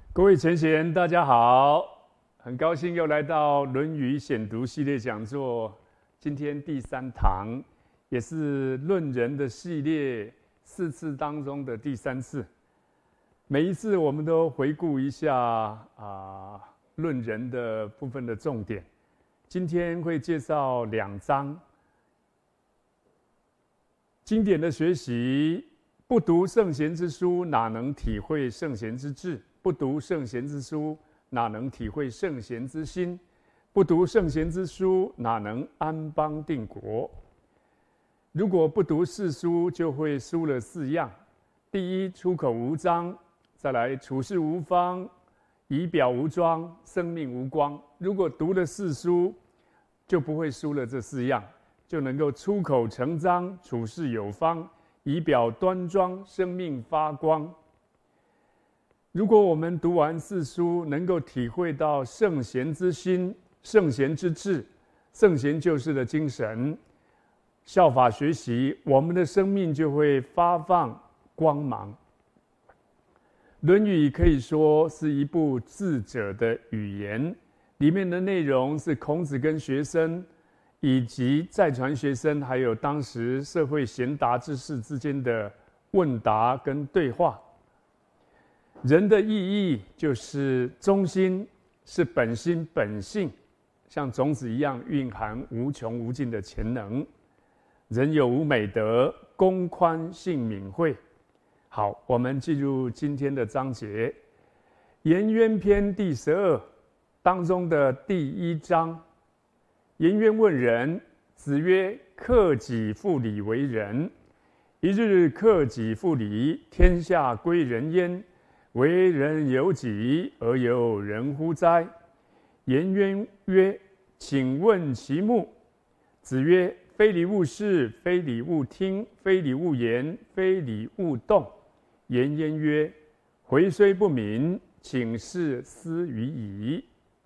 各位前贤，大家好，很高兴又来到《论语选读》系列讲座，今天第3堂，也是论人的系列4次当中的第3次。每一次我们都回顾一下论人的部分的重点。今天会介绍2章，经典的学习，不读圣贤之书，哪能体会圣贤之志？不读圣贤之书，哪能体会圣贤之心？不读圣贤之书，哪能安邦定国？如果不读4书，就会输了4样：第一，出口无章；再来，处事无方；仪表无庄，生命无光。如果读了4书，就不会输了这4样，就能够出口成章，处事有方，仪表端庄，生命发光。如果我们读完4书，能够体会到圣贤之心、圣贤之志、圣贤救世的精神，效法学习，我们的生命就会发放光芒。《论语》可以说是一部智者的语言，里面的内容是孔子跟学生，以及在传学生，还有当时社会贤达之士之间的问答跟对话。人的意义就是中心，是本心本性，像种子一样蕴含无穷无尽的潜能。人有无美德，公宽性敏慧。好，我们进入今天的章节，《颜渊篇》第12当中的第1章。颜渊问仁，子曰：克己复礼为仁。一日克己复礼，天下归仁焉。为人有己，而有人乎哉？颜渊曰：请问其目。子曰：非礼勿视，非礼勿听，非礼勿言，非礼勿动。颜渊曰：回虽不敏，请示思于矣。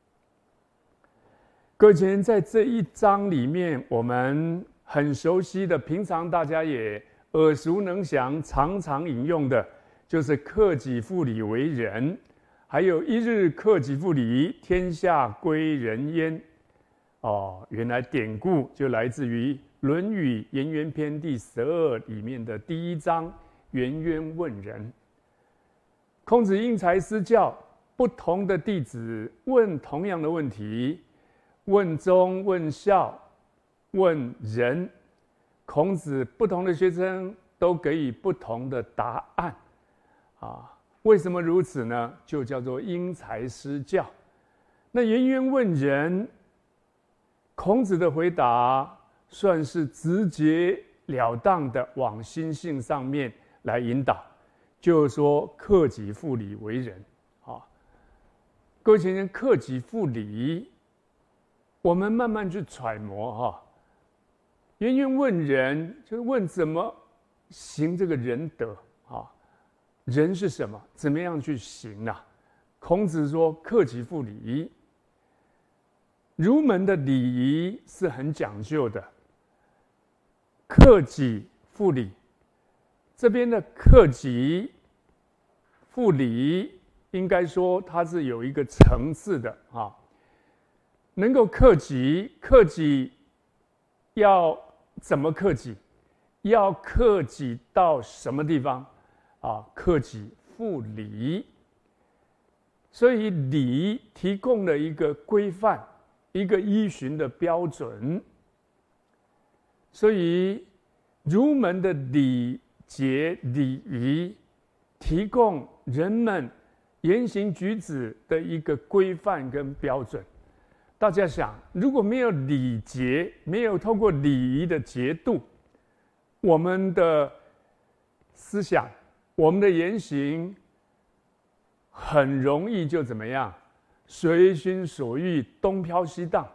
各位前人，在这一章里面，我们很熟悉的，平常大家也耳熟能详，常常引用的，就是克己复礼为仁，还有一日克己复礼，天下归仁焉。原来典故就来自于《论语·颜渊篇》第12里面的第1章，颜渊问仁。孔子因材施教，不同的弟子问同样的问题，问忠、问孝、问仁，孔子不同的学生都给予不同的答案。为什么如此呢？就叫做因材施教。那颜渊问仁，孔子的回答算是直截了当的往心性上面来引导，就是说克己复礼为仁。各位前人，克己复礼，我们慢慢去揣摩。颜渊问仁，就是问怎么行这个仁德。仁是什么？怎么样去行啊？孔子说克己复礼。儒门的礼仪是很讲究的，克己复礼，这边的克己复礼，应该说它是有一个层次的。能够克己，克己要怎么克己？要克己到什么地方？克己复礼。所以礼提供了一个规范，一个依循的标准。所以儒门的礼节礼仪，提供人们言行举止的一个规范跟标准。大家想，如果没有礼节，没有透过礼仪的节度，我们的思想，我们的言行很容易就怎么样？随心所欲，东飘西荡。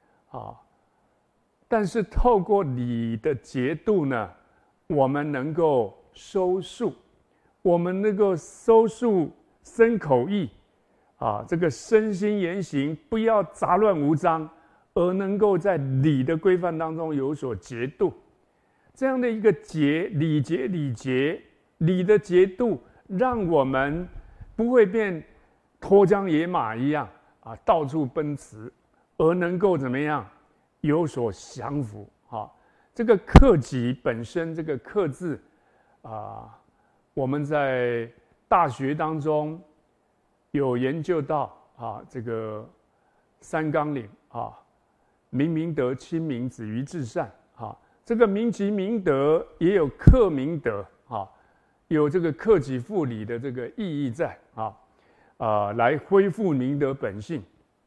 但是透过礼的节度呢，我们能够收束，我们能够收束身口意，这个身心言行不要杂乱无章，而能够在礼的规范当中有所节度。这样的一个礼节礼的节度，让我们不会变脱缰野马一样啊，到处奔驰，而能够怎么样有所降服啊？这个克己本身，这个克字啊，我们在大学当中有研究到啊，这个三纲领啊，明明德、亲民、止于至善啊。这个明己明德也有克明德啊，有这个克己复礼的这个意义在啊，来恢复明德本性。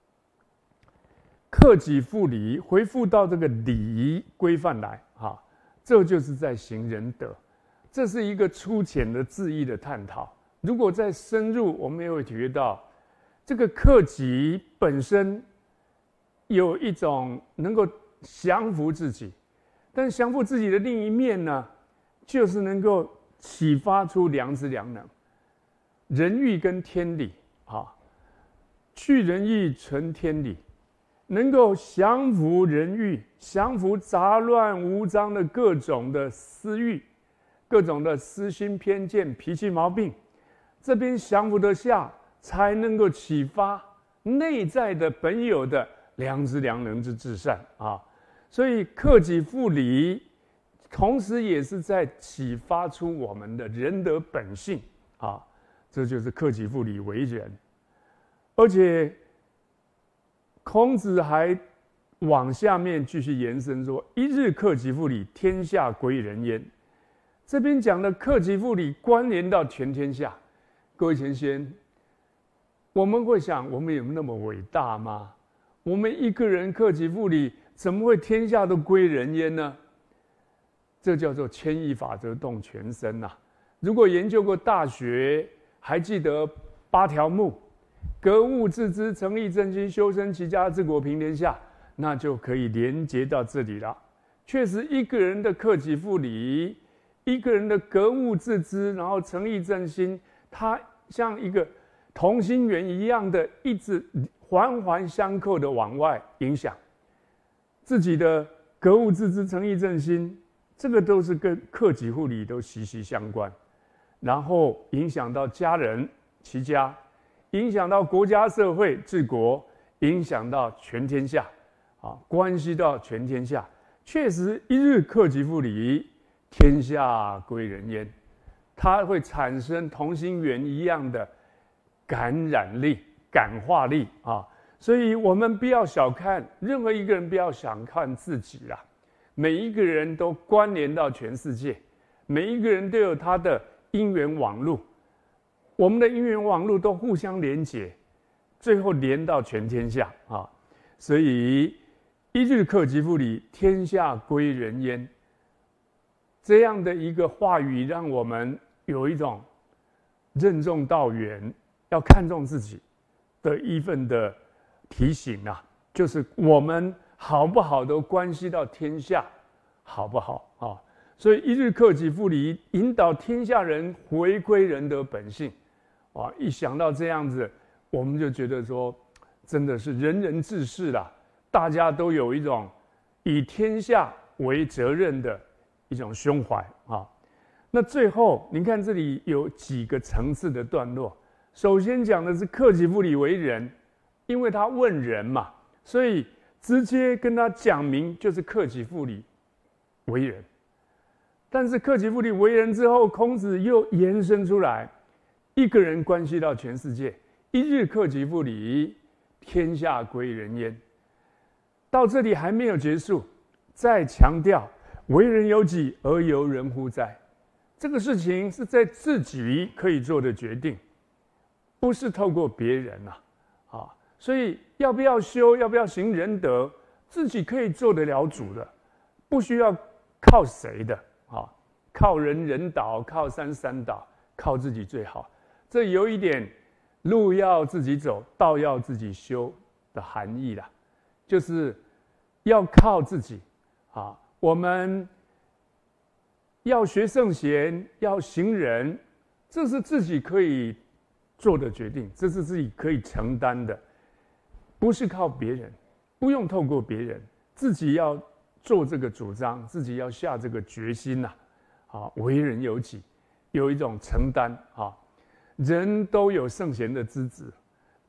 克己复礼，恢复到这个礼仪规范来啊，这就是在行仁德。这是一个粗浅的字义的探讨。如果再深入，我们也会体会到，这个克己本身有一种能够降服自己，但降服自己的另一面呢，就是能够启发出良知良能、仁义跟天理啊，去仁义存天理，能够降服人欲，降服杂乱无章的各种的私欲、各种的私心偏见、脾气毛病，这边降服得下，才能够启发内在的本有的良知良能之至善啊。所以克己复礼，同时也是在启发出我们的仁德本性啊，这就是克己复礼为人。而且孔子还往下面继续延伸说：“一日克己复礼，天下归仁焉。”这边讲的克己复礼关联到全天下。各位贤先，我们会想，我们有那么伟大吗？我们一个人克己复礼，怎么会天下都归仁焉呢？这叫做牵一发则动全身呐。如果研究过大学，还记得8条目：格物致知、诚意正心、修身齐家、治国平天下，那就可以连接到这里了。确实，一个人的克己复礼，一个人的格物致知，然后诚意正心，他像一个同心圆一样的，一直环环相扣的往外影响自己的格物致知、诚意正心，这个都是跟克己复礼都息息相关，然后影响到家人齐家，影响到国家社会治国，影响到全天下啊，关系到全天下。确实，一日克己复礼，天下归仁焉。它会产生同心圆一样的感染力、感化力啊！所以我们不要小看任何一个人，不要小看自己啦。每一个人都关联到全世界，每一个人都有他的因缘网路，我们的因缘网路都互相连结，最后连到全天下啊！所以一日克己复礼，天下归仁焉。这样的一个话语，让我们有一种任重道远，要看重自己的一份的提醒啊，就是我们好不好都关系到天下好不好啊？所以一日克己复礼，引导天下人回归仁德本性啊！一想到这样子，我们就觉得说，真的是人人治世啦，大家都有一种以天下为责任的一种胸怀啊。那最后，你看这里有几个层次的段落。首先讲的是克己复礼为人，因为他问人嘛，所以直接跟他讲明就是克己复礼为人。但是克己复礼为人之后，孔子又延伸出来，一个人关系到全世界，一日克己复礼，天下归仁焉。到这里还没有结束，再强调为人由己而由人乎哉？这个事情是在自己可以做的决定，不是透过别人啊！所以要不要修，要不要行仁德，自己可以做得了主的，不需要靠谁的啊？靠人人导，靠山山导，靠自己最好。这有一点路要自己走，道要自己修的含义啦，就是要靠自己啊！我们要学圣贤，要行仁，这是自己可以做的决定，这是自己可以承担的，不是靠别人，不用透过别人，自己要做这个主张，自己要下这个决心呐！为人由己，有一种承担啊。人都有圣贤的资质，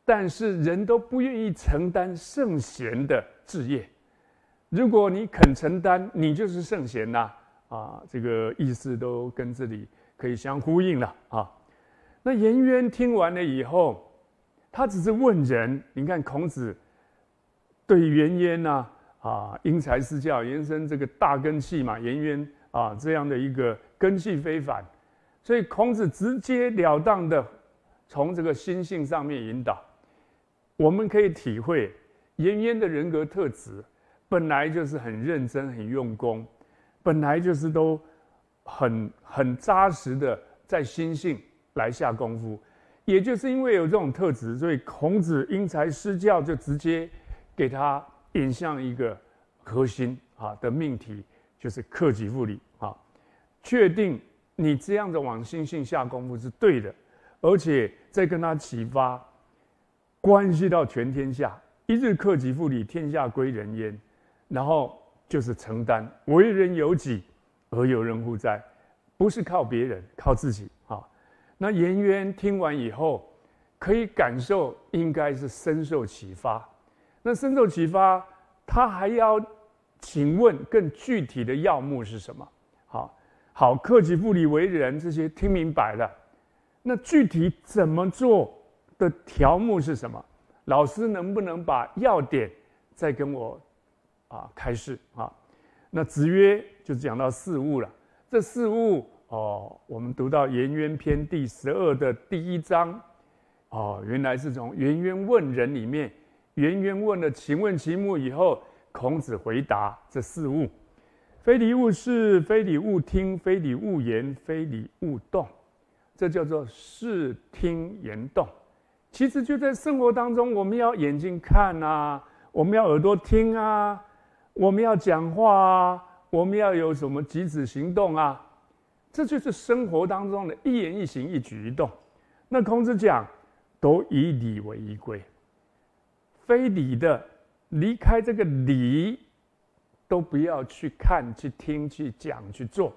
但是人都不愿意承担圣贤的志业。如果你肯承担，你就是圣贤呐！这个意思都跟这里可以相呼应了啊。那颜渊听完了以后，他只是问人。你看孔子对颜渊因材施教，延伸这个大根器嘛，颜渊这样的一个根器非凡，所以孔子直截了当的从这个心性上面引导。我们可以体会颜渊的人格特质，本来就是很认真、很用功，本来就是都很扎实的在心性来下功夫。也就是因为有这种特质，所以孔子因材施教，就直接给他引向一个核心的命题，就是克己复礼确定你这样的往心性下功夫是对的，而且再跟他启发，关系到全天下，一日克己复礼，天下归仁焉。然后就是承担，为人有己，而有人乎哉？不是靠别人，靠自己那颜渊听完以后，可以感受，应该是深受启发。那深受启发，他还要请问更具体的要目是什么？好，克己复礼为人，这些听明白了。那具体怎么做的条目是什么？老师能不能把要点再跟我开示那子曰就讲到四物了。这四物我们读到颜渊篇第12的第1章原来是从颜渊问人里面，颜渊问了请问其目以后，孔子回答这四物：非礼勿视，非礼勿听，非礼勿言，非礼勿动。这叫做视听言动。其实就在生活当中，我们要眼睛看我们要耳朵听我们要讲话我们要有什么举止行动这就是生活当中的一言一行一举一动。那孔子讲，都以礼为依归，非礼的离开这个礼，都不要去看、去听、去讲、去做。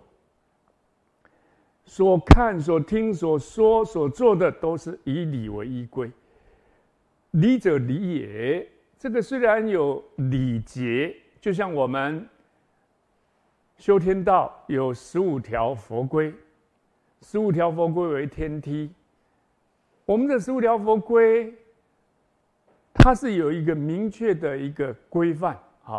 所看、所听、所说、所做的，都是以礼为依归。礼者，礼也。这个虽然有礼节，就像我们修天道有15条佛规，15条佛规为天梯。我们的15条佛规，它是有一个明确的一个规范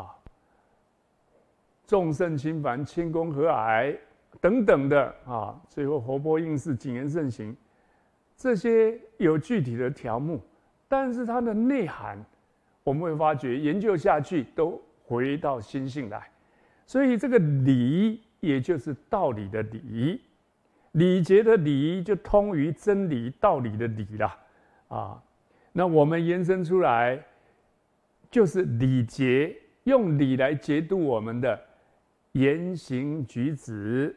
众圣轻凡，谦恭和蔼等等的最后活泼应试，谨言慎行，这些有具体的条目，但是它的内涵，我们会发觉研究下去都回到心性来。所以这个礼，也就是道理的礼，礼节的礼，就通于真理道理的理啦那我们延伸出来，就是礼节，用礼来节度我们的言行举止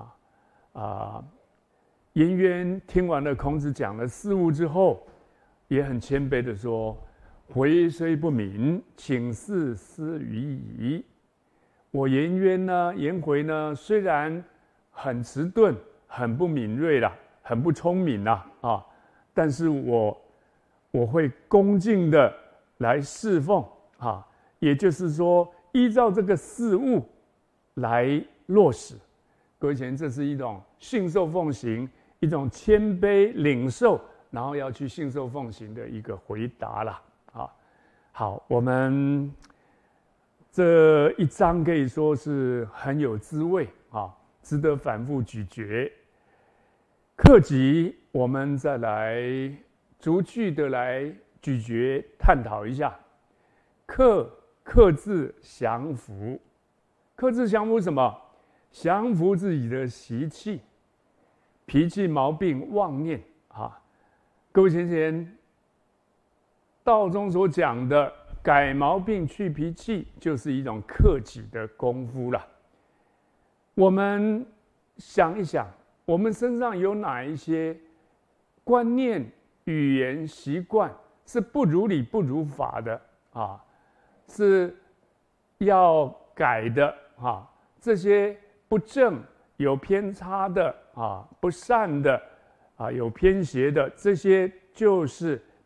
颜渊听完了孔子讲了四物之后，也很谦卑的说：“回虽不敏，请示思于矣。”我颜渊呢，颜回呢，虽然很迟钝、很不敏锐啦，很不聪明但是我会恭敬的来侍奉也就是说，依照这个事物来落实。各位前，这是一种信受奉行，一种谦卑领受，然后要去信受奉行的一个回答啦好，我们这一章可以说是很有滋味值得反复咀嚼。克己，我们再来逐句的来咀嚼探讨一下。克制降服，克制降服什么？降服自己的习气、脾气、毛病、妄念各位前道中所讲的改毛病、去脾气，就是一种克己的功夫了。我们想一想，我们身上有哪一些观念、语言、习惯是不如理、不如法的是要改的这些不正、有偏差的不善的有偏邪的，这些就是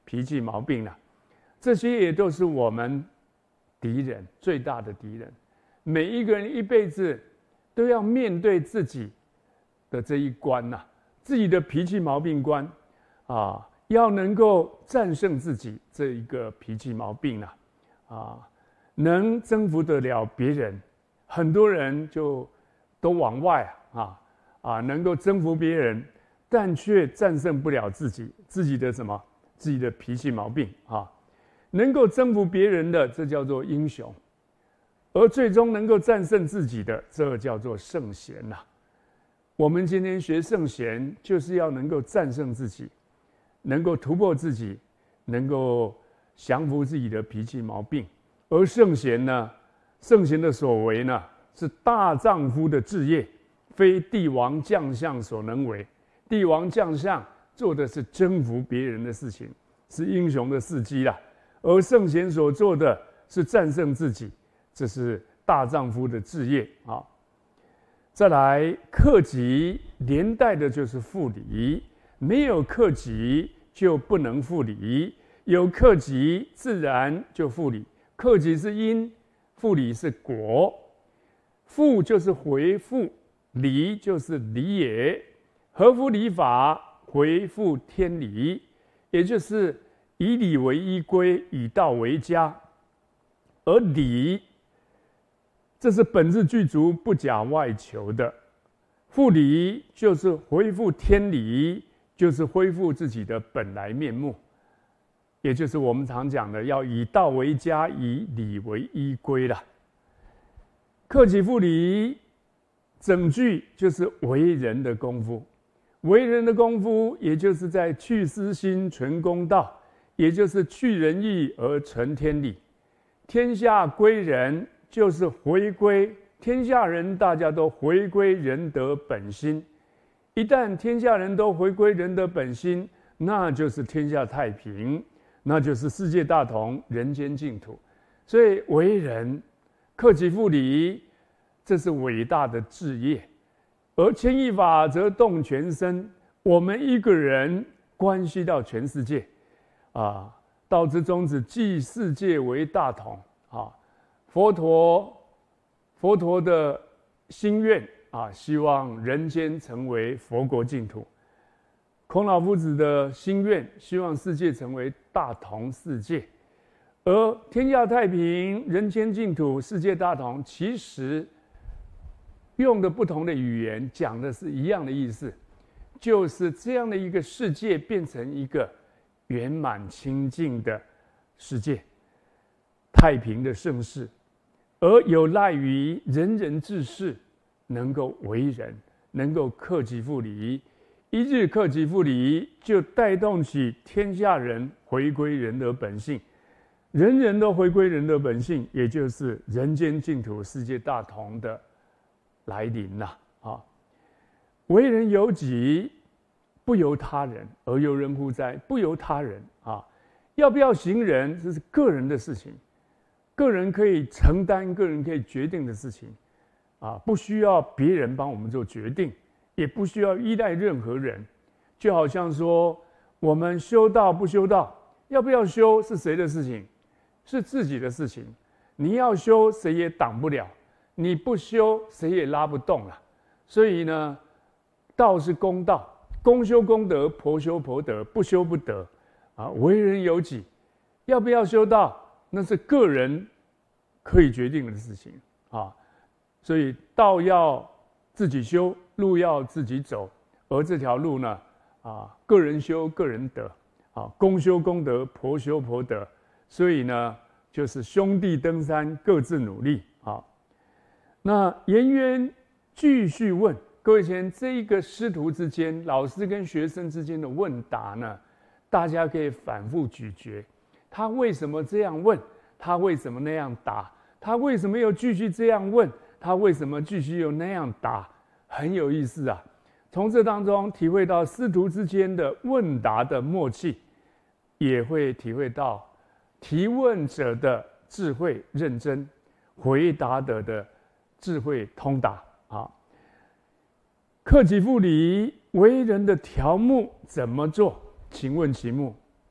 脾气毛病了。这些也都是我们敌人，最大的敌人。每一个人一辈子都要面对自己的这一关呐，自己的脾气毛病关啊，要能够战胜自己这一个脾气毛病啊，能征服得了别人。很多人就都往外能够征服别人，但却战胜不了自己的什么？自己的脾气毛病啊。能够征服别人的，这叫做英雄；而最终能够战胜自己的，这叫做圣贤呐。我们今天学圣贤，就是要能够战胜自己，能够突破自己，能够降服自己的脾气毛病。而圣贤呢，圣贤的所为呢，是大丈夫的志业，非帝王将相所能为。帝王将相做的是征服别人的事情，是英雄的事迹啦。而圣贤所做的是战胜自己，这是大丈夫的志业啊。再来，克己连带的就是复礼，没有克己就不能复礼，有克己自然就复礼。克己是因，复礼是果。复就是回复，礼就是礼也。合乎礼法，回复天理，也就是以礼为依归，以道为家。而礼，这是本自具足，不假外求的。复礼就是恢复天理，就是恢复自己的本来面目，也就是我们常讲的要以道为家，以礼为依归了。克己复礼，整句就是为人的功夫。为人的功夫，也就是在去私心，存公道，也就是去仁义而存天理。天下归仁，就是回归天下人，大家都回归仁德本心。一旦天下人都回归仁德本心，那就是天下太平，那就是世界大同，人间净土。所以为人克己复礼，这是伟大的志业。而牵一发则动全身，我们一个人关系到全世界啊。道之宗旨，即世界为大同啊。佛陀的心愿啊，希望人间成为佛国净土。孔老夫子的心愿，希望世界成为大同世界。而天下太平，人间净土，世界大同，其实用的不同的语言，讲的是一样的意思，就是这样的一个世界变成一个圆满清净的世界，太平的盛世，而有赖于人人治世，能够为人，能够克己复礼。一日克己复礼，就带动起天下人回归人的本性，人人都回归人的本性，也就是人间净土、世界大同的来临呐！为人由己，不由他人，而由人乎哉？不由他人啊！要不要行仁，这是个人的事情，个人可以承担、个人可以决定的事情啊，不需要别人帮我们做决定，也不需要依赖任何人。就好像说，我们修道不修道，要不要修是谁的事情？是自己的事情。你要修，谁也挡不了。你不修，谁也拉不动了。所以呢，道是公道，公修公德，婆修婆德，不修不得啊。为人由己，要不要修道，那是个人可以决定的事情啊。所以道要自己修，路要自己走，而这条路呢，个人修，个人得啊，公修公德，婆修婆德。所以呢，就是兄弟登山，各自努力啊。那颜渊继续问各位前，这一个师徒之间，老师跟学生之间的问答呢，大家可以反复咀嚼。他为什么这样问？他为什么那样答？他为什么又继续这样问？他为什么继续又那样答？很有意思啊！从这当中体会到师徒之间的问答的默契，也会体会到提问者的智慧认真，回答者的智慧通达啊。克己复礼，为人的条目怎么做？请问其目，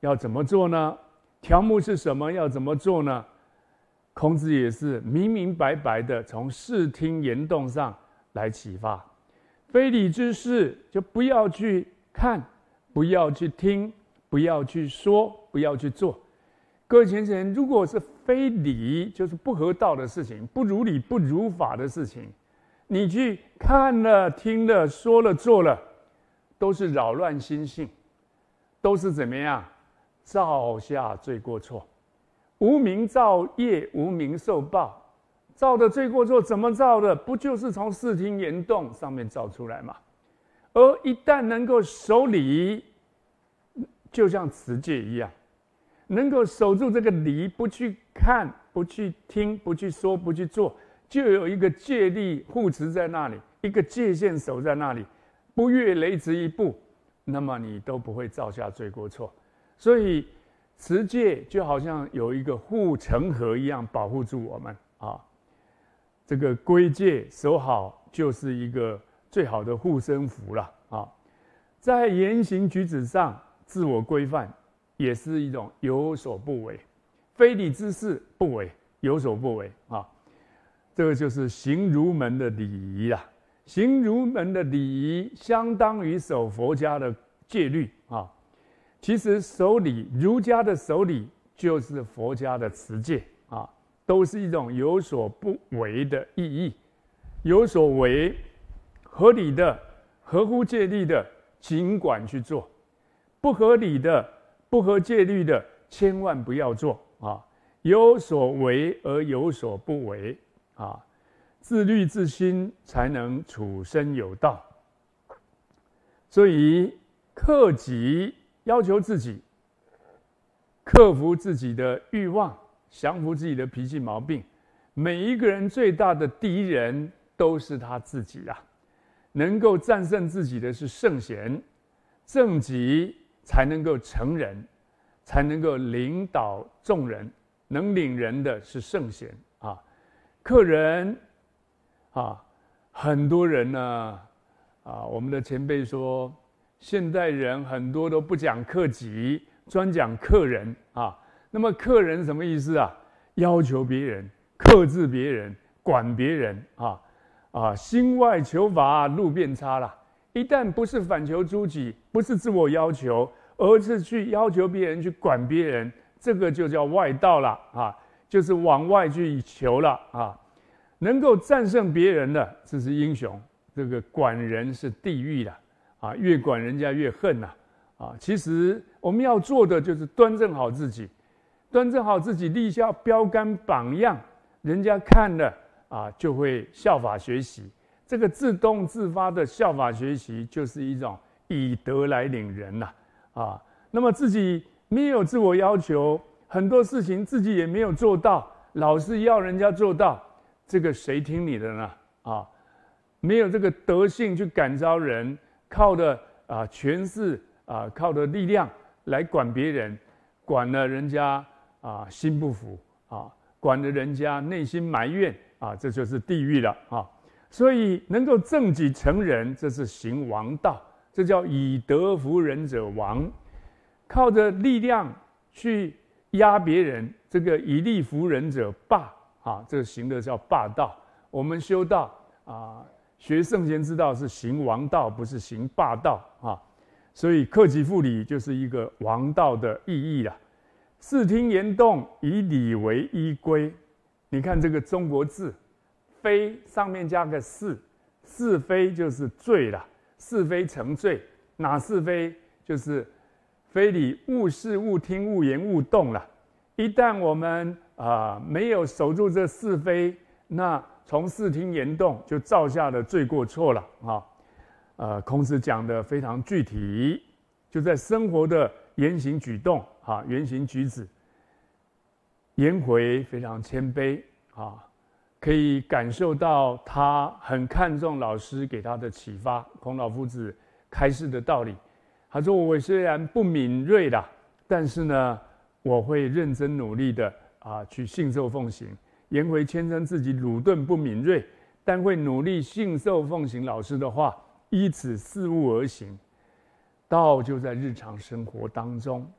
要怎么做呢？条目是什么？要怎么做呢？孔子也是明明白白的从视听言动上来启发。非礼之事就不要去看，不要去听，不要去说，不要去做。各位先生，如果是非礼，就是不合道的事情，不如理不如法的事情，你去看了、听了、说了、做了，都是扰乱心性，都是怎么样？造下罪过错。无名造业，无名受报。造的罪过错怎么造的？不就是从视听言动上面造出来吗？而一旦能够守礼，就像持戒一样，能够守住这个礼，不去看，不去听，不去说，不去做，就有一个戒律护持在那里，一个界限守在那里，不越雷池一步，那么你都不会造下罪过错。所以持戒就好像有一个护城河一样，保护住我们啊。这个规戒守好，就是一个最好的护身符了啊。在言行举止上自我规范，也是一种有所不为，非礼之事不为，有所不为啊。这个就是行儒门的礼仪啦。行儒门的礼仪相当于守佛家的戒律啊。其实守礼，儒家的守礼就是佛家的持戒啊，都是一种有所不为的意义。有所为，合理的、合乎戒律的，尽管去做；不合理的、不合戒律的，千万不要做啊。有所为而有所不为啊，自律自心，才能处身有道。所以克己，要求自己克服自己的欲望，降服自己的脾气毛病。每一个人最大的敌人都是他自己啊！能够战胜自己的是圣贤，正己才能够成人，才能够领导众人。能领人的是圣贤啊！克人啊，很多人呢啊，我们的前辈说，现代人很多都不讲克己，专讲克人啊。那么克人什么意思啊？要求别人，克制别人，管别人啊，心外求法，路变差了。一旦不是反求诸己，不是自我要求，而是去要求别人，去管别人，这个就叫外道了啊，就是往外去求了啊。能够战胜别人的，这是英雄；这个管人是地狱了啊，越管人家越恨呐啊。其实我们要做的就是端正好自己，端正好自己，立下标杆榜样，人家看了啊就会效法学习。这个自动自发的效法学习，就是一种以德来领人呐啊。那么自己没有自我要求，很多事情自己也没有做到，老是要人家做到，这个谁听你的呢？啊，没有这个德性去感召人，靠的权势啊，靠的力量来管别人，管了人家啊心不服啊，管了人家内心埋怨啊，这就是地狱了啊。所以能够正己成人，这是行王道，这叫以德服人者王。靠着力量去压别人，这个以力服人者霸啊，这个行的叫霸道。我们修道啊，学圣贤之道是行王道，不是行霸道啊。所以克己复礼就是一个王道的意义啦。视听言动以礼为依归，你看这个中国字，非上面加个是，是非就是罪了，是非成罪。哪是非？就是非礼勿视、勿听、勿言、勿动了。一旦我们没有守住这是非，那从视听言动就造下了罪过错了啊。孔子讲的非常具体，就在生活的言行举动啊，言行举止，颜回非常谦卑啊。可以感受到他很看重老师给他的启发，孔老夫子开示的道理。他说：“我虽然不敏锐啦，但是呢，我会认真努力的去信受奉行。”颜回谦称自己鲁钝不敏锐，但会努力信受奉行老师的话，依此事物而行。道就在日常生活当中，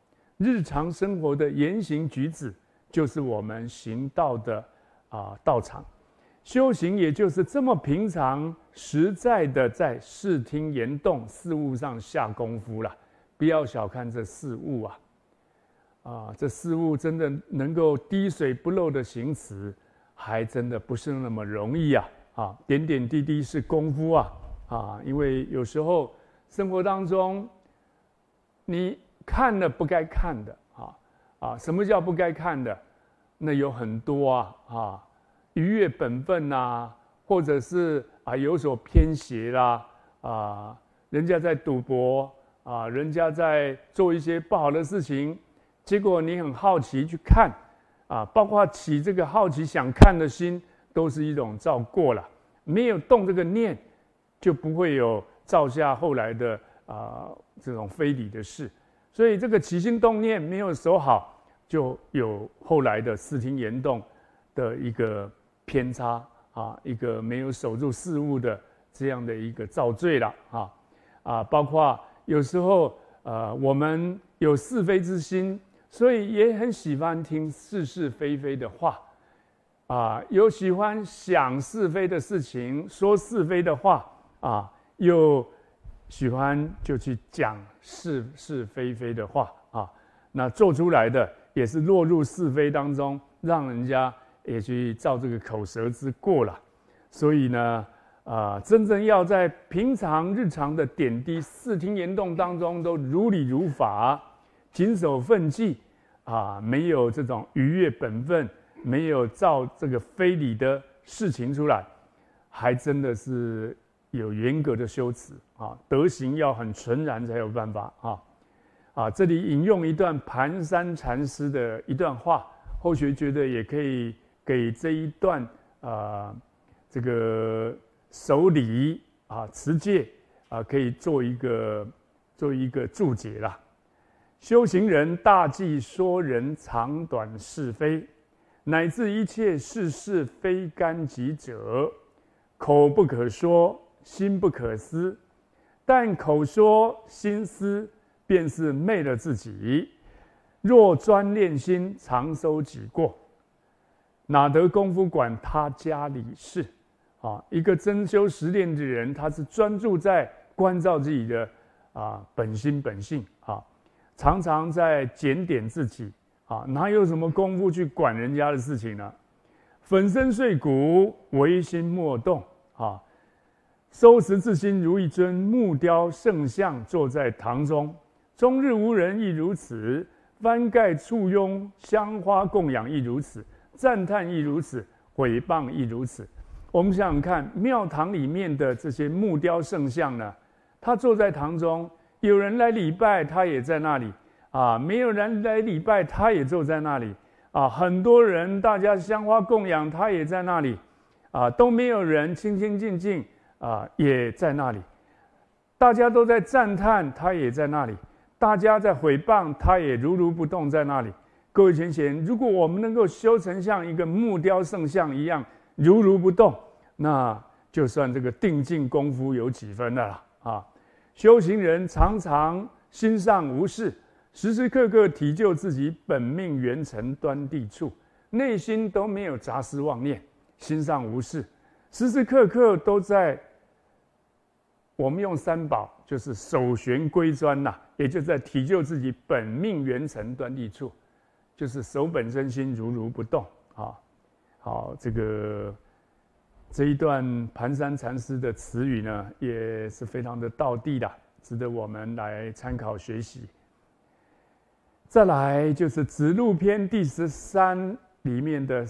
日常生活的言行举止，就是我们行道的道场。修行也就是这么平常实在的在视听言动事物上下功夫了。不要小看这事物这事物真的能够滴水不漏的行持，还真的不是那么容易点点滴滴是功夫因为有时候生活当中你看了不该看的什么叫不该看的？那有很多逾越本分或者是有所偏斜啦人家在赌博人家在做一些不好的事情，结果你很好奇去看包括起这个好奇想看的心，都是一种造过了。没有动这个念，就不会有造下后来的这种非礼的事。所以这个起心动念没有守好，就有后来的视听言动的一个偏差一个没有守住事物的这样的一个造罪了包括有时候我们有是非之心，所以也很喜欢听是是非非的话有喜欢想是非的事情，说是非的话又喜欢就去讲是是非非的话那做出来的也是落入是非当中，让人家也去造这个口舌之过了。所以呢真正要在平常日常的点滴视听言动当中都如理如法，谨守分际没有这种逾越本分，没有造这个非礼的事情出来，还真的是有严格的修持德行要很纯然才有办法这里引用一段盘山禅师的一段话，后学觉得也可以给这一段这个守礼持戒可以做一个注解啦。修行人大忌说人长短是非，乃至一切是是非干己者，口不可说，心不可思，但口说心思，便是昧了自己。若专练心，常收己过，哪得功夫管他家里事一个真修实练的人，他是专注在关照自己的本心本性常常在检点自己哪有什么功夫去管人家的事情呢？粉身碎骨，唯心莫动收拾自心如一尊木雕圣像，坐在堂中，终日无人亦如此，翻盖簇拥，香花供养亦如此，赞叹亦如此，毁谤亦如此。我们想想看，庙堂里面的这些木雕圣像呢，他坐在堂中，有人来礼拜，他也在那里没有人来礼拜，他也坐在那里很多人大家香花供养，他也在那里都没有人，清清静静也在那里，大家都在赞叹，他也在那里，大家在毁谤，他也如如不动在那里。各位贤贤，如果我们能够修成像一个木雕圣像一样如如不动，那就算这个定静功夫有几分了修行人常常心上无事，时时刻刻体就自己本命元辰端地处，内心都没有杂思妄念，心上无事，时时刻刻都在，我们用三宝就是守玄归专也就是在体就自己本命元辰端地处，就是守本身心如如不动好，这一段盘山禅师的词语呢，也是非常的道地的，值得我们来参考学习。再来就是《子路篇》第13里面的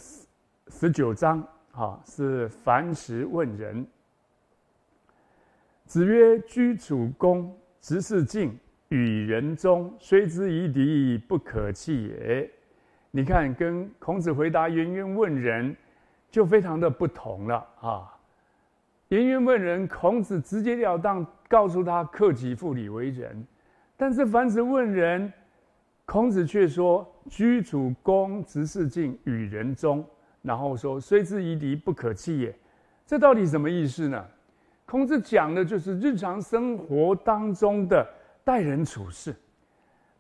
19章是樊迟问仁。子曰：居处恭，直视敬，与人忠，虽之夷狄，不可弃也。你看，跟孔子回答颜渊问仁就非常的不同了颜渊问仁，孔子直截了当告诉他克己复礼为仁，但是樊迟问仁，孔子却说居处恭，直视敬，与人忠，然后说虽之夷狄，不可弃也。这到底什么意思呢？孔子讲的就是日常生活当中的待人处事。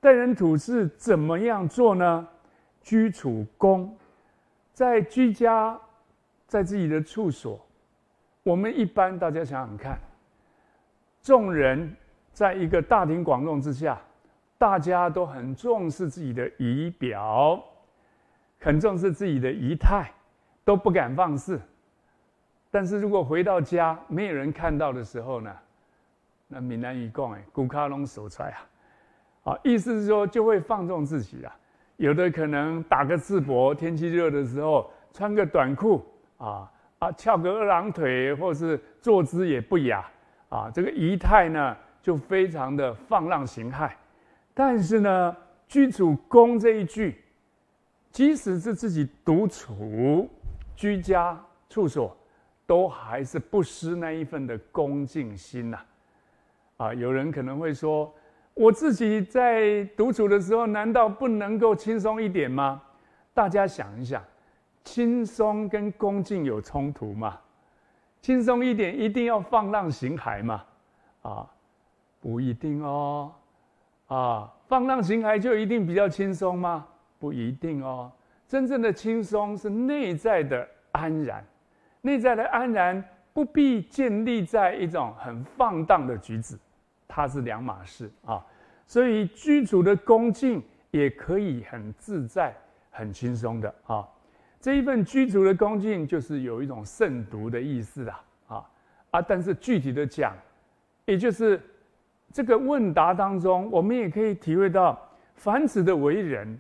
待人处事怎么样做呢？居处恭，在居家，在自己的处所，我们一般大家想想看，众人在一个大庭广众之下，大家都很重视自己的仪表，很重视自己的仪态，都不敢放肆。但是如果回到家，没有人看到的时候呢，那闽南语讲骨卡拢手出来意思是说就会放纵自己啊。有的可能打个赤膊，天气热的时候穿个短裤翘个二郎腿，或是坐姿也不雅这个仪态呢就非常的放浪形骸。但是呢，居处恭这一句，即使是自己独处、居家处所，都还是不失那一份的恭敬心有人可能会说，我自己在独处的时候，难道不能够轻松一点吗？大家想一想，轻松跟恭敬有冲突吗？轻松一点一定要放浪形骸吗？不一定哦。放浪形骸就一定比较轻松吗？不一定哦。真正的轻松是内在的安然，内在的安然不必建立在一种很放荡的举止，它是两码事所以居处的恭敬也可以很自在、很轻松的这一份居处的恭敬，就是有一种慎独的意思但是具体的讲，也就是这个问答当中，我们也可以体会到樊子的为人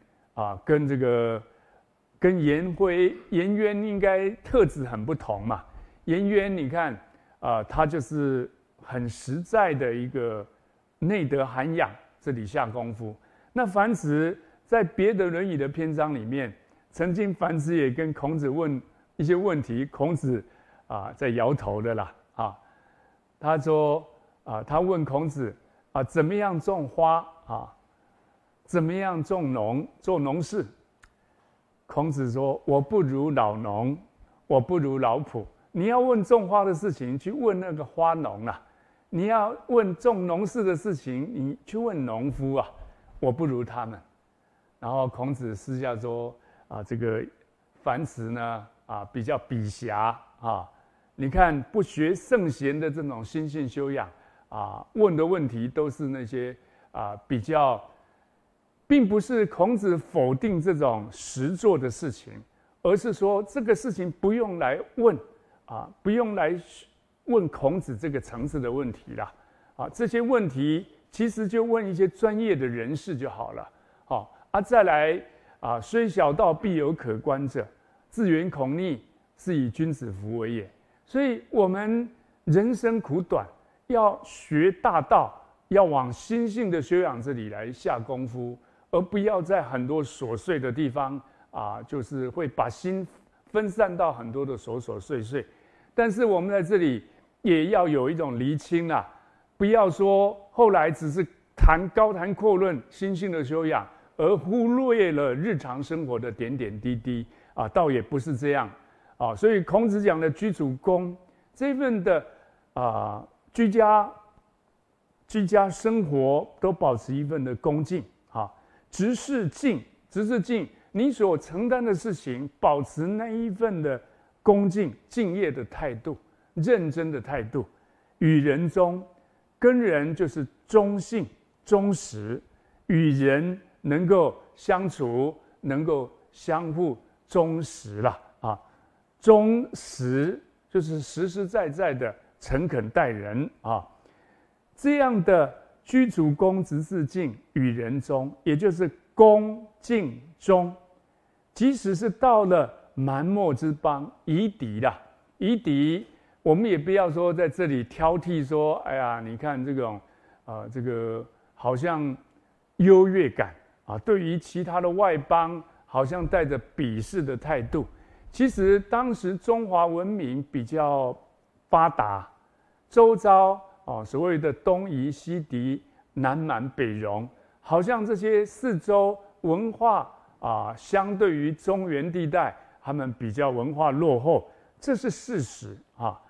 跟颜渊应该特质很不同嘛。颜渊你看他就是很实在的一个内德涵养，这里下功夫。那樊子在别的《论语》的篇章里面，曾经樊子也跟孔子问一些问题，孔子在摇头的啦他说他问孔子怎么样种花怎么样种农，做农事。孔子说，我不如老农，我不如老圃。你要问种花的事情，去问那个花农你要问种农事的事情，你去问农夫我不如他们。然后孔子私下说这个樊子呢比较鄙狭你看不学圣贤的这种心性修养问的问题都是那些比较，并不是孔子否定这种实作的事情，而是说这个事情不用来问不用来问孔子这个层次的问题啦这些问题其实就问一些专业的人士就好了再来虽小道必有可观者，自远恐逆，是以君子服为也。所以我们人生苦短，要学大道，要往心性的修养这里来下功夫，而不要在很多琐碎的地方就是会把心分散到很多的琐琐碎碎。但是我们在这里也要有一种厘清不要说后来只是高谈阔论心性的修养，而忽略了日常生活的点点滴滴倒也不是这样所以孔子讲的居处恭这份的居家生活都保持一份的恭敬执事敬，你所承担的事情保持那一份的恭敬敬业的态度，认真的态度。与人忠，跟人就是忠信忠实，与人能够相处，能够相互忠实了忠实就是实实在在的诚恳待人这样的居处恭，执事敬，与人忠，也就是恭敬忠。即使是到了蛮貊之邦，夷狄我们也不要说在这里挑剔说，哎呀，你看这种这个好像优越感对于其他的外邦好像带着鄙视的态度。其实当时中华文明比较发达，周遭所谓的东夷、西狄、南蛮、北戎，好像这些四周文化相对于中原地带，他们比较文化落后，这是事实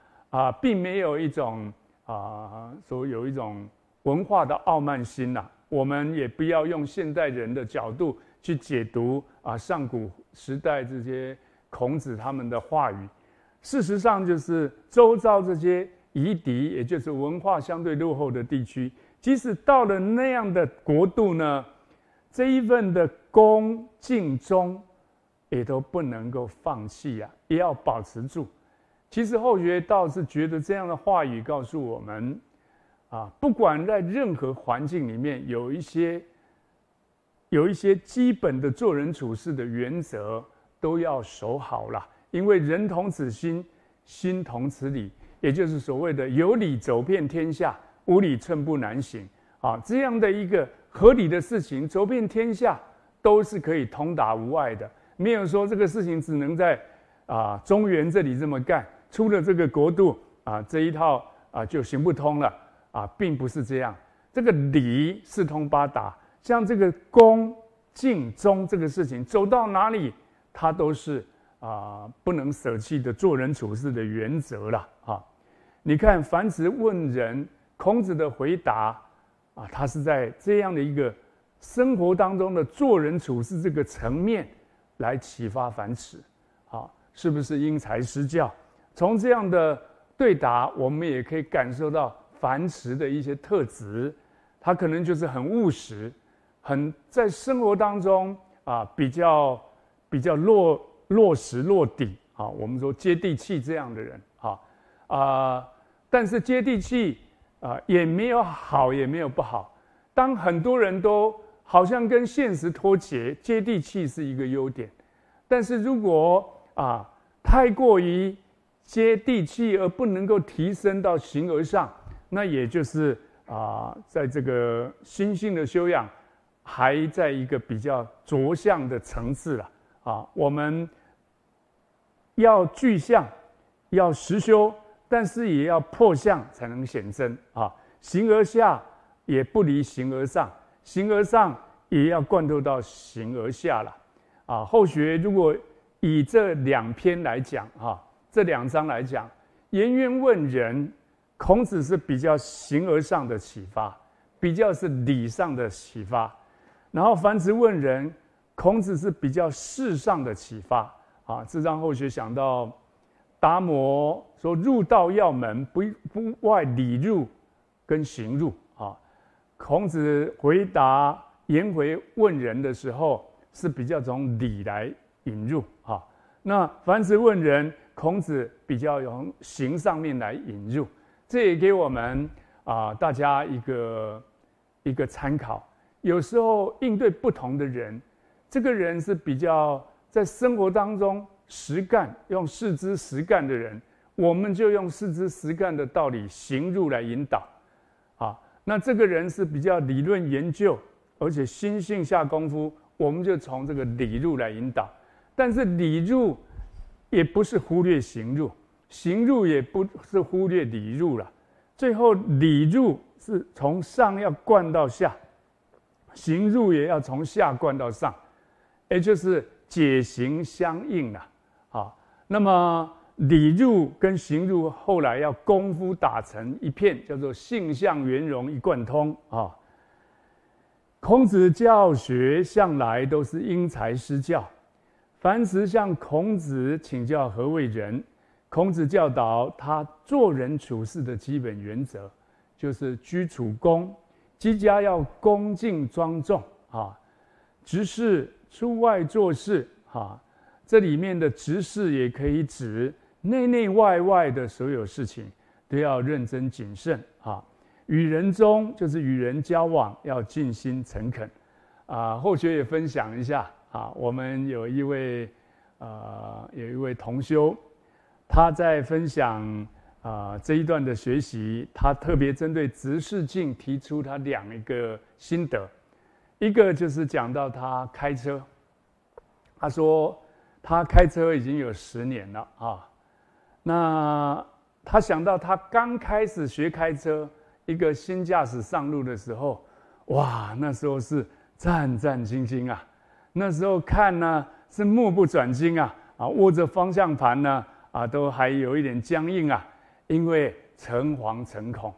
并没有一种有一种文化的傲慢心我们也不要用现代人的角度去解读上古时代这些孔子他们的话语。事实上，就是周遭这些夷狄，也就是文化相对落后的地区，即使到了那样的国度呢，这一份的恭敬忠也都不能够放弃也要保持住。其实后学倒是觉得这样的话语告诉我们不管在任何环境里面，有一些基本的做人处事的原则都要守好了。因为人同此心，心同此理，也就是所谓的有理走遍天下，无理寸步难行这样的一个合理的事情，走遍天下都是可以通达无碍的。没有说这个事情只能在中原这里这么干，出了这个国度这一套就行不通了并不是这样。这个理四通八达，像这个恭敬忠这个事情，走到哪里它都是不能舍弃的做人处事的原则了你看樊迟问仁，孔子的回答他是在这样的一个生活当中的做人处事这个层面来启发樊迟是不是因材施教？从这样的对答，我们也可以感受到樊迟的一些特质。他可能就是很务实，很在生活当中比较落实落底我们说接地气这样的人但是接地气也没有好也没有不好。当很多人都好像跟现实脱节，接地气是一个优点。但是如果太过于接地气而不能够提升到形而上，那也就是在这个心性的修养还在一个比较着相的层次了我们要具象，要实修，但是也要破相才能显真形而下也不离形而上，形而上也要贯透到形而下了后学如果以这两篇来讲这两章来讲，颜渊问仁，孔子是比较形而上的启发，比较是理上的启发。然后樊迟问仁，孔子是比较事上的启发这让后学想到达摩说入道要门，不外理入跟行入孔子回答颜回问仁的时候是比较从理来引入那樊迟问仁，孔子比较从行上面来引入。这也给我们大家一个参考。有时候应对不同的人，这个人是比较在生活当中实干，用事之实干的人，我们就用事之实干的道理行入来引导那这个人是比较理论研究，而且心性下功夫，我们就从这个理入来引导。但是理入也不是忽略行入，行入也不是忽略理入了。最后理入是从上要灌到下，行入也要从下灌到上，也就是解行相应了那么理入跟行入后来要功夫打成一片，叫做性相圆融一贯通孔子教学向来都是因材施教。樊迟向孔子请教何谓仁，孔子教导他做人处事的基本原则，就是居处恭，居家要恭敬庄重执事出外做事这里面的执事也可以指内内外外的所有事情都要认真谨慎与人中就是与人交往要尽心诚恳后学也分享一下我们有一位同修，他在分享这一段的学习，他特别针对执事镜提出他两个心得。一个就是讲到他开车，他说他开车已经有10年了那他想到他刚开始学开车，一个新驾驶上路的时候，哇，那时候是战战兢兢那时候看呢是目不转睛握着方向盘呢都还有一点僵硬因为诚惶诚恐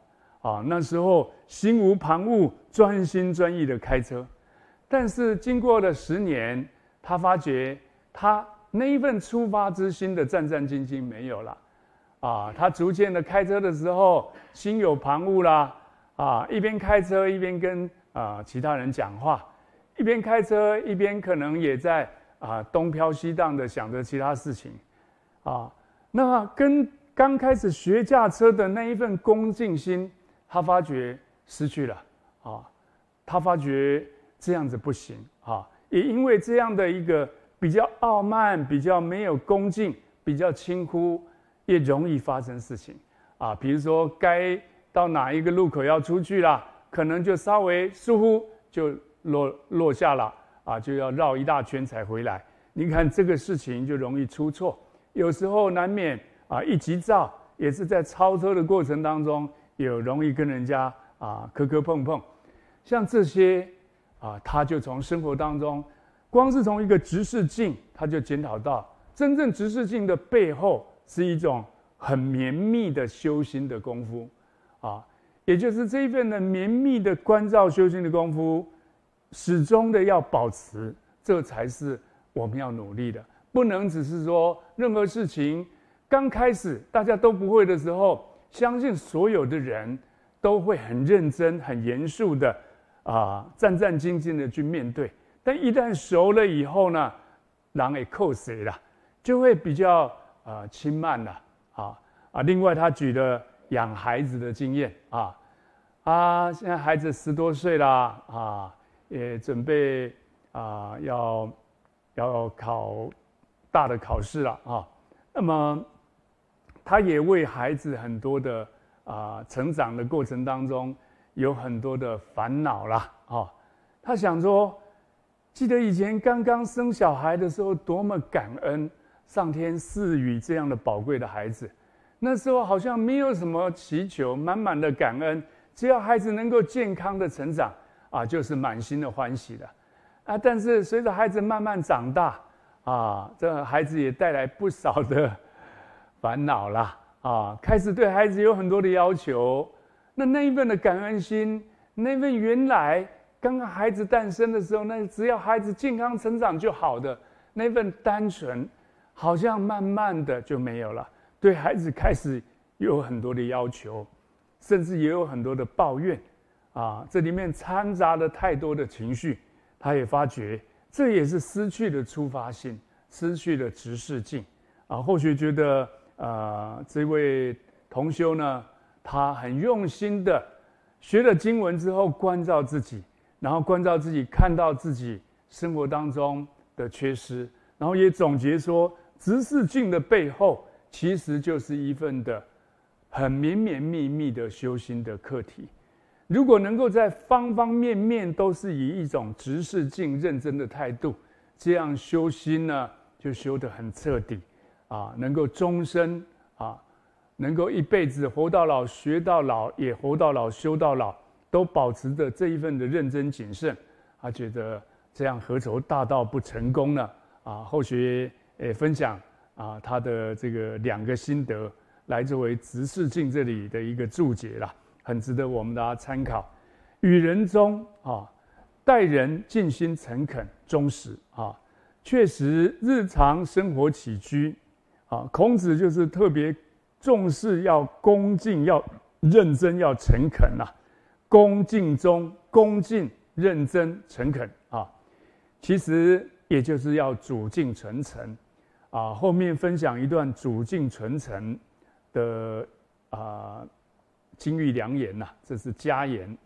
那时候心无旁骛，专心专意的开车。但是经过了10年，他发觉他那一份出发之心的战战兢兢没有了。他逐渐的开车的时候，心有旁骛啦，一边开车一边跟其他人讲话，一边开车一边可能也在东飘西荡的想着其他事情，那跟刚开始学驾车的那一份恭敬心，他发觉失去了，他发觉这样子不行，也因为这样的一个比较傲慢、比较没有恭敬、比较轻忽，也容易发生事情，比如说该到哪一个路口要出去啦，可能就稍微疏忽就落下了，就要绕一大圈才回来。你看这个事情就容易出错，有时候难免一急躁，也是在超车的过程当中，也容易跟人家磕碰碰。像这些他就从生活当中，光是从一个执事镜，他就检讨到，真正执事镜的背后是一种很绵密的修心的功夫，也就是这一份的绵密的关照修心的功夫，始终的要保持，这才是我们要努力的。不能只是说任何事情刚开始大家都不会的时候，相信所有的人都会很认真、很严肃的战战兢兢的去面对。但一旦熟了以后呢，人也扣谁了，就会比较轻慢了另外他举了养孩子的经验现在孩子10多岁啦也准备要考大的考试了那么他也为孩子很多的成长的过程当中有很多的烦恼啦他想说，记得以前刚刚生小孩的时候，多么感恩上天赐予这样的宝贵的孩子。那时候好像没有什么祈求，满满的感恩，只要孩子能够健康的成长就是满心的欢喜的但是随着孩子慢慢长大这孩子也带来不少的烦恼啦开始对孩子有很多的要求。那一份的感恩心，那份原来刚刚孩子诞生的时候，那只要孩子健康成长就好的那份单纯，好像慢慢的就没有了。对孩子开始有很多的要求，甚至也有很多的抱怨这里面掺杂了太多的情绪。他也发觉这也是失去了出发性，失去了执事镜或许觉得这位同修呢，他很用心的学了经文之后关照自己，然后关照自己，看到自己生活当中的缺失，然后也总结说，执事镜的背后其实就是一份的很绵绵密密的修心的课题。如果能够在方方面面都是以一种执事镜认真的态度，这样修心呢，就修得很彻底能够终身能够一辈子活到老学到老，也活到老修到老，都保持着这一份的认真谨慎。他觉得这样何愁大道不成功呢后学也分享他的这个2个心得，来作为执事镜这里的一个注解啦，很值得我们大家参考。与人中待人尽心诚恳忠实确实日常生活起居孔子就是特别重视要恭敬，要认真，要诚恳恭敬中恭敬、认真、诚恳其实也就是要主敬纯诚后面分享一段主敬纯诚的金玉良言这是佳言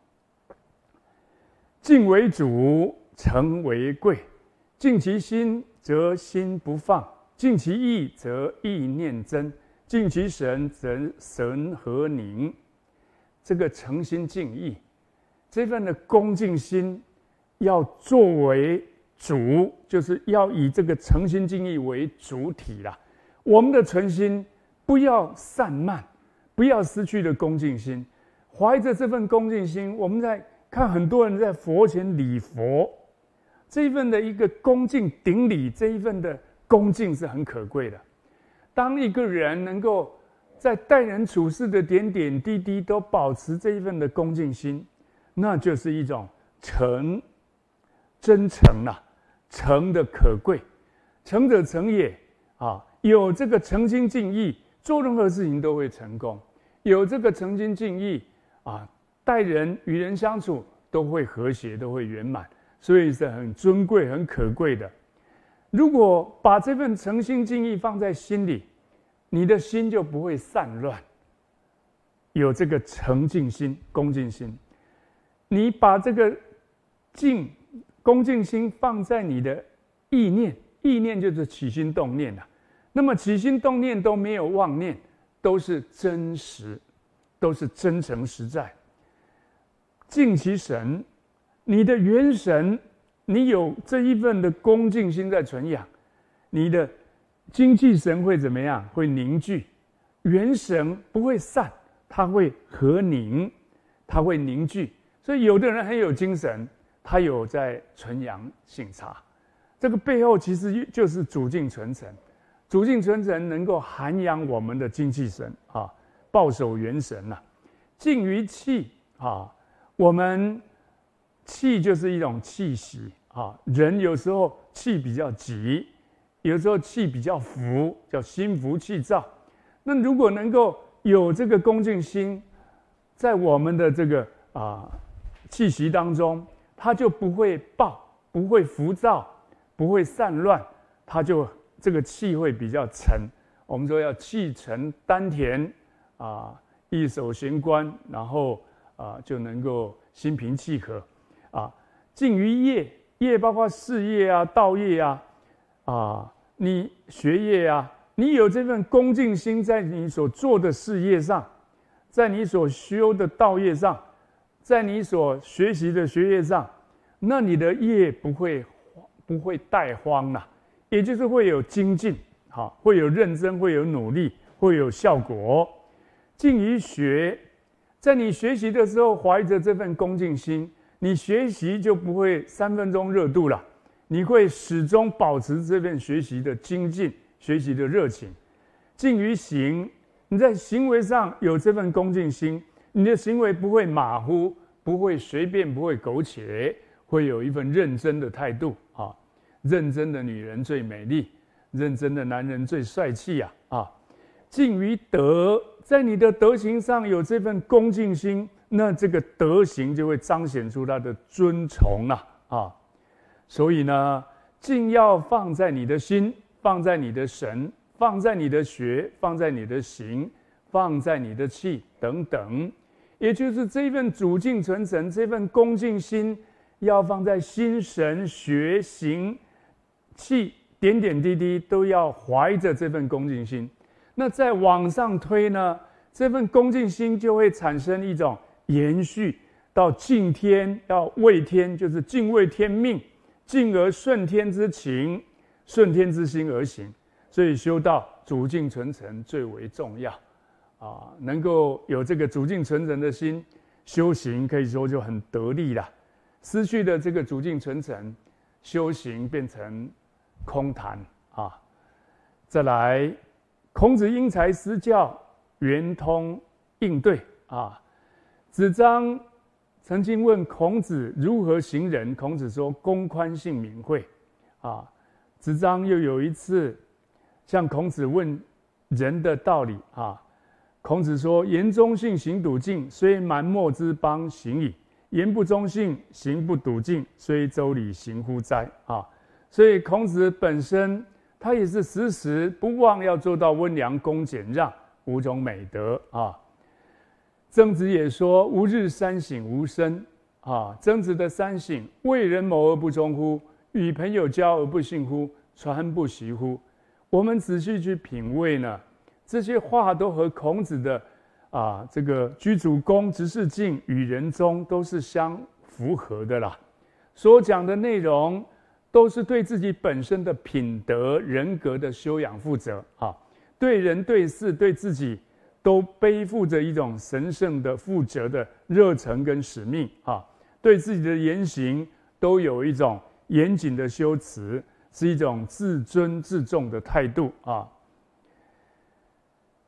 敬为主，诚为贵。敬其心，则心不放；敬其意，则意念真；敬其神，则神和宁。这个诚心敬意，这份的恭敬心，要作为主，就是要以这个诚心敬意为主体啦。我们的存心不要散漫，不要失去了恭敬心。怀着这份恭敬心，我们在看很多人在佛前礼佛，这一份的一个恭敬顶礼，这一份的恭敬是很可贵的。当一个人能够在待人处事的点点滴滴都保持这一份的恭敬心，那就是一种诚，真诚啊，诚的可贵，诚者诚也啊！有这个诚心敬意，做任何事情都会成功；有这个诚心敬意啊，待人与人相处都会和谐，都会圆满，所以是很尊贵、很可贵的。如果把这份诚心敬意放在心里，你的心就不会散乱。有这个诚敬心、恭敬心，你把这个恭敬心放在你的意念，意念就是起心动念啊。那么起心动念都没有妄念，都是真实，都是真诚实在。敬其神，你的元神，你有这一份的恭敬心在存养，你的精气神会怎么样？会凝聚，元神不会散，它会合凝，它会凝聚。所以有的人很有精神，他有在纯阳性差，这个背后其实就是主敬纯诚。主敬纯诚能够涵养我们的精气神啊，抱守元神啊。敬于气啊，我们气就是一种气息啊。人有时候气比较急，有时候气比较浮，叫心浮气躁。那如果能够有这个恭敬心，在我们的这个气息当中，它就不会暴，不会浮躁，不会散乱，它就这个气会比较沉。我们说要气沉丹田啊，一手玄关，然后就能够心平气和啊。敬于业，业包括事业啊、道业啊，你学业啊，你有这份恭敬心，在你所做的事业上，在你所修的道业上，在你所学习的学业上，那你的业不会怠荒啦，也就是会有精进，会有认真，会有努力，会有效果。敬于学，在你学习的时候，怀着这份恭敬心，你学习就不会3分钟热度了，你会始终保持这份学习的精进，学习的热情。敬于行，你在行为上有这份恭敬心，你的行为不会马虎，不会随便，不会苟且，会有一份认真的态度啊。认真的女人最美丽，认真的男人最帅气啊！敬于德，在你的德行上有这份恭敬心，那这个德行就会彰显出他的尊崇啊！所以呢，敬要放在你的心，放在你的神，放在你的学，放在你的行，放在你的气等等，也就是这份主敬纯诚，这份恭敬心要放在心、神、学、行、气点点滴滴都要怀着这份恭敬心。那再往上推呢，这份恭敬心就会产生一种延续到敬天，要畏天，就是敬畏天命，敬而顺天之情，顺天之心而行。所以修道主敬纯诚最为重要能够有这个主敬纯诚的心，修行可以说就很得力了。失去的这个主敬纯诚，修行变成空谈啊。再来，孔子因材施教，圆通应对啊。子张曾经问孔子如何行仁，孔子说公宽信敏惠啊。子张又有一次向孔子问人的道理啊。孔子说：言忠信，行笃敬，虽蛮貊之邦，行矣；言不忠信，行不笃敬，虽周礼，行乎哉？所以孔子本身他也是时时不忘要做到温良恭俭让5种美德啊。曾子也说：吾日三省吾身啊。曾子的三省：为人谋而不忠乎？与朋友交而不信乎？传不习乎？我们仔细去品味呢，这些话都和孔子的这个居主恭，执事敬，与人忠都是相符合的啦。所讲的内容都是对自己本身的品德人格的修养负责对人对事对自己都背负着一种神圣的负责的热忱跟使命对自己的言行都有一种严谨的修辞，是一种自尊自重的态度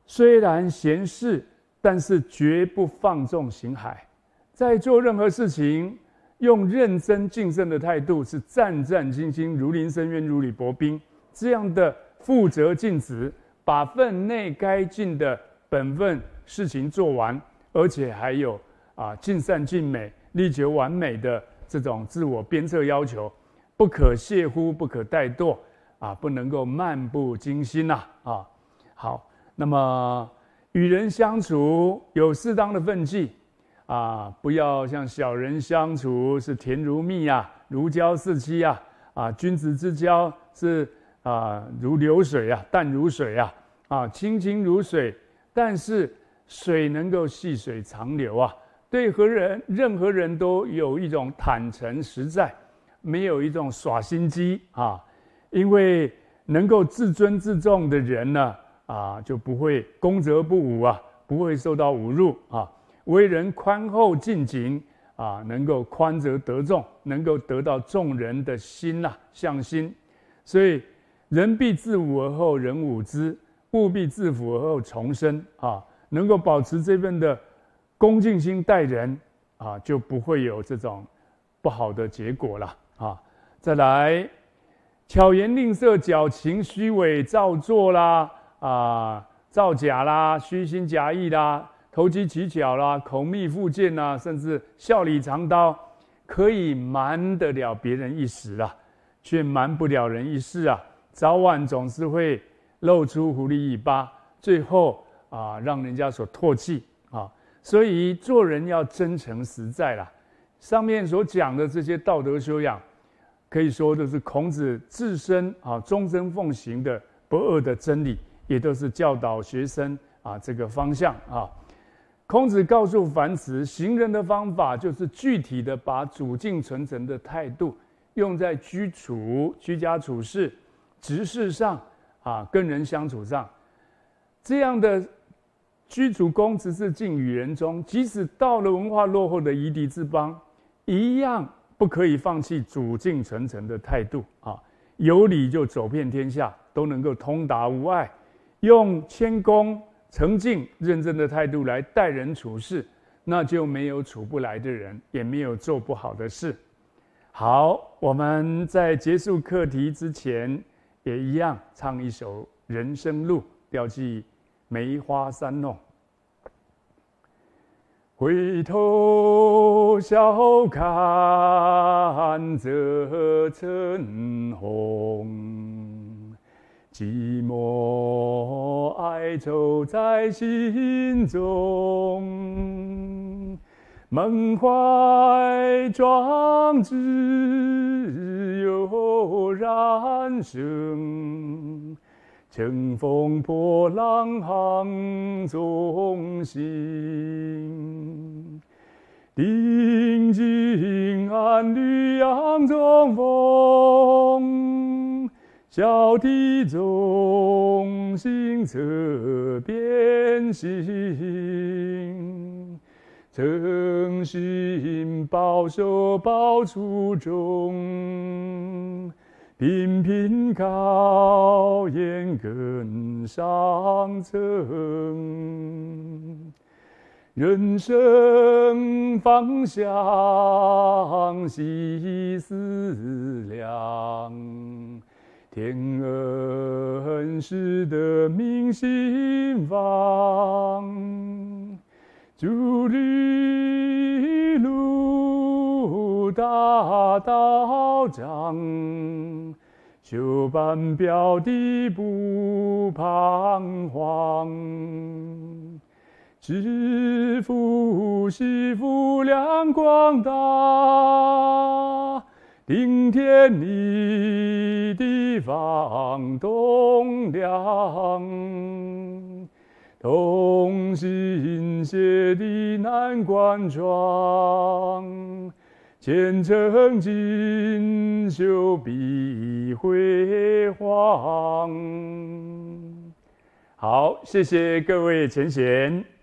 虽然闲事，但是绝不放纵形骸。在做任何事情，用认真谨慎的态度，是战战兢兢，如临深渊，如履薄冰。这样的负责尽职，把分内该尽的本分事情做完，而且还有尽善尽美、力求完美的这种自我鞭策要求，不可亵乎，不可怠惰不能够漫不经心好，那么与人相处有适当的分际不要像小人相处是甜如蜜如胶似漆君子之交是如流水淡如水清清如水，但是水能够细水长流对任何人都有一种坦诚实在，没有一种耍心机因为能够自尊自重的人呢就不会攻责不武不会受到侮辱为人宽厚尽谨能够宽则得众，能够得到众人的心向心。所以人必自侮而后人侮之，物必自腐而后虫生能够保持这份的恭敬心待人就不会有这种不好的结果了再来，巧言令色、矫情虚伪、造作造假啦、虚心假意啦、投机取巧啦、口蜜腹剑甚至笑里藏刀，可以瞒得了别人一时却瞒不了人一世早晚总是会露出狐狸尾巴，最后让人家所唾弃所以做人要真诚实在啦。上面所讲的这些道德修养，可以说都是孔子自身终身奉行的不二的真理，也都是教导学生这个方向孔子告诉樊迟，行人的方法就是具体的把主敬纯诚的态度用在居家处事、执事上跟人相处上。这样的居主公执事敬与人中，即使到了文化落后的夷狄之邦，一样不可以放弃主敬纯诚的态度有理就走遍天下，都能够通达无碍，用谦恭诚敬认真的态度来待人处事，那就没有处不来的人，也没有做不好的事。好，我们在结束课题之前，也一样唱一首《人生路》，标记梅花三弄。回头笑看这尘红，寂寞哀愁在心中。满怀壮志悠然生，乘风破浪航中行。定睛安绿杨中风，小题中行侧边行。诚心保守报初衷，频频考验更上层。人生方向细思量，天恩师的明心房。诸旅路大道长，修班标的不彷徨。知福惜福亮光大，顶天立地放东亮。同心协力难关窗，虔诚锦绣必辉煌。好，谢谢各位前贤。